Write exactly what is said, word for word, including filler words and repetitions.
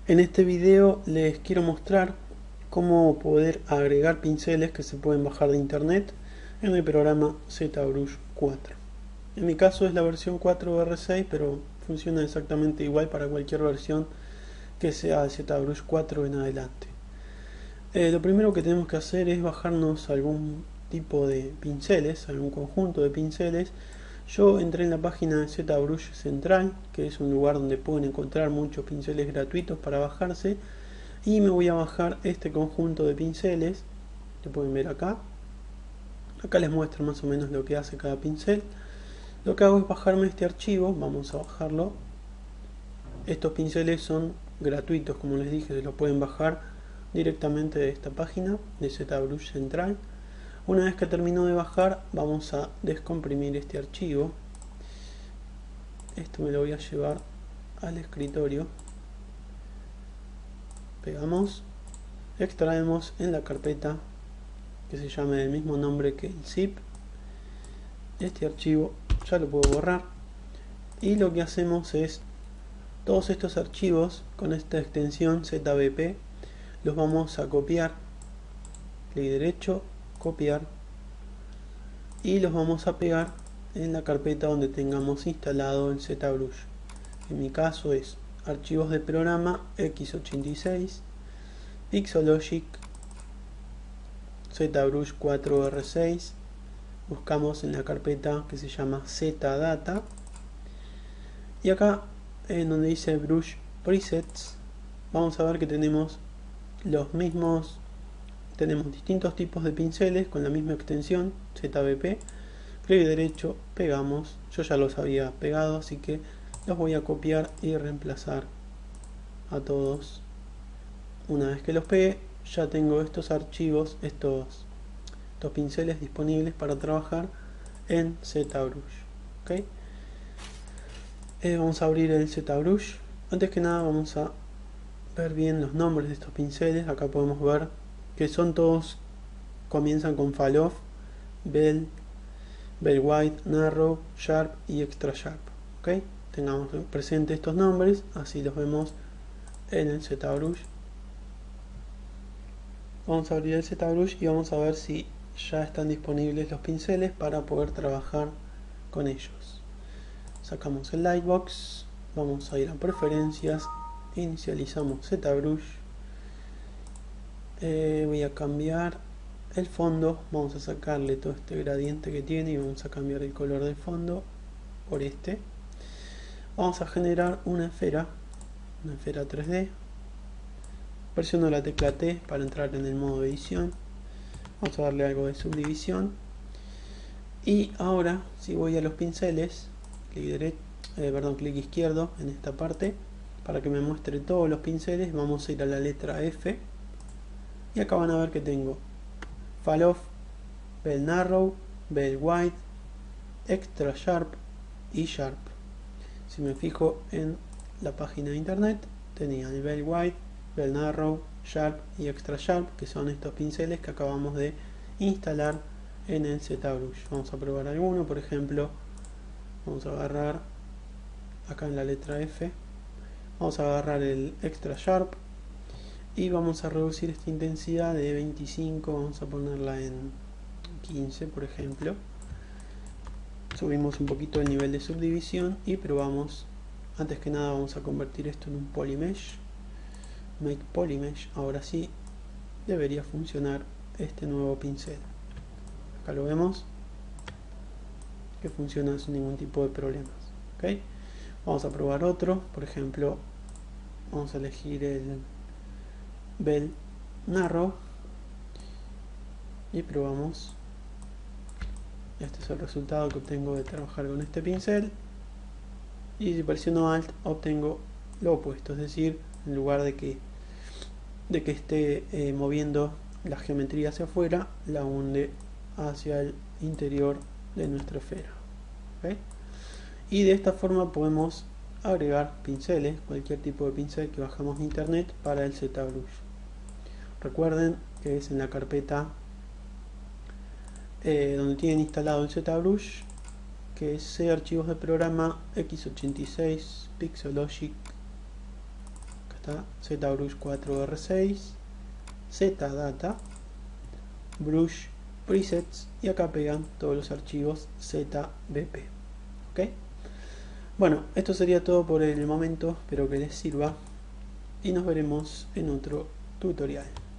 En este video les quiero mostrar cómo poder agregar pinceles que se pueden bajar de internet en el programa ZBrush cuatro. En mi caso es la versión cuatro barra seis, pero funciona exactamente igual para cualquier versión que sea de ZBrush cuatro en adelante. Eh, lo primero que tenemos que hacer es bajarnos algún tipo de pinceles, algún conjunto de pinceles. Yo entré en la página de ZBrush Central, que es un lugar donde pueden encontrar muchos pinceles gratuitos para bajarse, y me voy a bajar este conjunto de pinceles que pueden ver acá. Acá les muestro más o menos lo que hace cada pincel. Lo que hago es bajarme este archivo, vamos a bajarlo. Estos pinceles son gratuitos, como les dije, se los pueden bajar directamente de esta página de ZBrush Central. Una vez que termino de bajar, vamos a descomprimir este archivo. Esto me lo voy a llevar al escritorio. Pegamos, extraemos en la carpeta que se llame del mismo nombre que el zip. Este archivo ya lo puedo borrar. Y lo que hacemos es todos estos archivos con esta extensión Z B P los vamos a copiar. Clic derecho, copiar, y los vamos a pegar en la carpeta donde tengamos instalado el ZBrush. En mi caso es archivos de programa equis ochenta y seis, Pixologic, ZBrush cuatro R seis. Buscamos en la carpeta que se llama Zdata, y acá en donde dice Brush Presets vamos a ver que tenemos los mismos, tenemos distintos tipos de pinceles con la misma extensión Z B P. Clic derecho, pegamos. Yo ya los había pegado, así que los voy a copiar y reemplazar a todos. Una vez que los pegué, ya tengo estos archivos, estos, estos pinceles disponibles para trabajar en ZBrush. ¿Okay? Eh, vamos a abrir el ZBrush. Antes que nada vamos a ver bien los nombres de estos pinceles. Acá podemos ver que son todos, comienzan con Fall Off, Bell, Bell White, Narrow, Sharp y Extra Sharp. ¿Okay? Tengamos presente estos nombres, así los vemos en el ZBrush. Vamos a abrir el ZBrush y vamos a ver si ya están disponibles los pinceles para poder trabajar con ellos. Sacamos el Lightbox, vamos a ir a preferencias, inicializamos ZBrush. Eh, voy a cambiar el fondo, vamos a sacarle todo este gradiente que tiene y vamos a cambiar el color del fondo por este. Vamos a generar una esfera, una esfera tres D. Presiono la tecla T para entrar en el modo edición. Vamos a darle algo de subdivisión. Y ahora, si voy a los pinceles, clic derecho, eh, perdón, clic izquierdo en esta parte, para que me muestre todos los pinceles, vamos a ir a la letra F. Y acá van a ver que tengo Fall Off, Bell Narrow, Bell White, Extra Sharp y Sharp. Si me fijo en la página de internet, tenía el Bell White, Bell Narrow, Sharp y Extra Sharp, que son estos pinceles que acabamos de instalar en el ZBrush. Vamos a probar alguno, por ejemplo, vamos a agarrar acá en la letra F, vamos a agarrar el Extra Sharp y vamos a reducir esta intensidad de veinticinco, vamos a ponerla en quince, por ejemplo. Subimos un poquito el nivel de subdivisión y probamos. Antes que nada vamos a convertir esto en un polymesh. Make polymesh. Ahora sí debería funcionar este nuevo pincel. Acá lo vemos que funciona sin ningún tipo de problemas. ¿Okay? Vamos a probar otro. Por ejemplo, vamos a elegir el Bell Narrow y probamos. Este es el resultado que obtengo de trabajar con este pincel. Y si presiono Alt obtengo lo opuesto, es decir, en lugar de que de que esté eh, moviendo la geometría hacia afuera, la hunde hacia el interior de nuestra esfera. ¿Okay? Y de esta forma podemos agregar pinceles, cualquier tipo de pincel que bajamos de internet para el ZBrush. Recuerden que es en la carpeta eh, donde tienen instalado el ZBrush, que es C archivos de programa equis ochenta y seis, Pixologic. Acá está, ZBrush cuatro R seis, ZData, Brush Presets, y acá pegan todos los archivos Z B P. ¿Ok? Bueno, esto sería todo por el momento, espero que les sirva y nos veremos en otro tutorial.